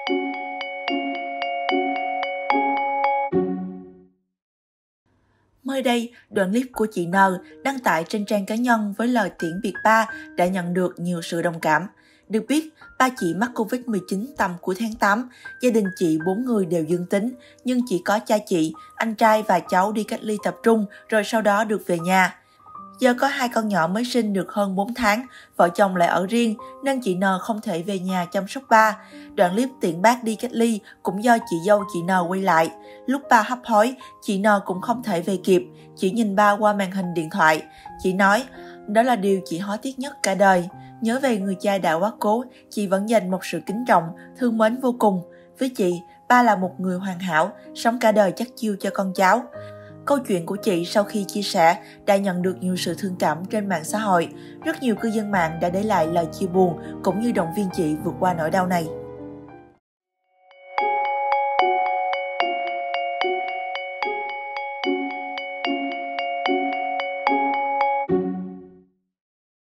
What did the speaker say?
Mới đây, đoạn clip của chị N đăng tải trên trang cá nhân với lời tiễn biệt ba đã nhận được nhiều sự đồng cảm. Được biết, ba chị mắc Covid-19 tầm cuối tháng 8, gia đình chị 4 người đều dương tính, nhưng chỉ có cha chị, anh trai và cháu đi cách ly tập trung rồi sau đó được về nhà. Giờ có 2 con nhỏ mới sinh được hơn 4 tháng, vợ chồng lại ở riêng nên chị N không thể về nhà chăm sóc ba. Đoạn clip tiễn bác đi cách ly cũng do chị dâu chị N quay lại. Lúc ba hấp hối, chị N cũng không thể về kịp, chỉ nhìn ba qua màn hình điện thoại. Chị nói, đó là điều chị hối tiếc nhất cả đời. Nhớ về người cha đã quá cố, chị vẫn dành một sự kính trọng, thương mến vô cùng. Với chị, ba là một người hoàn hảo, sống cả đời chắt chiu cho con cháu. Câu chuyện của chị sau khi chia sẻ đã nhận được nhiều sự thương cảm trên mạng xã hội. Rất nhiều cư dân mạng đã để lại lời chia buồn cũng như động viên chị vượt qua nỗi đau này.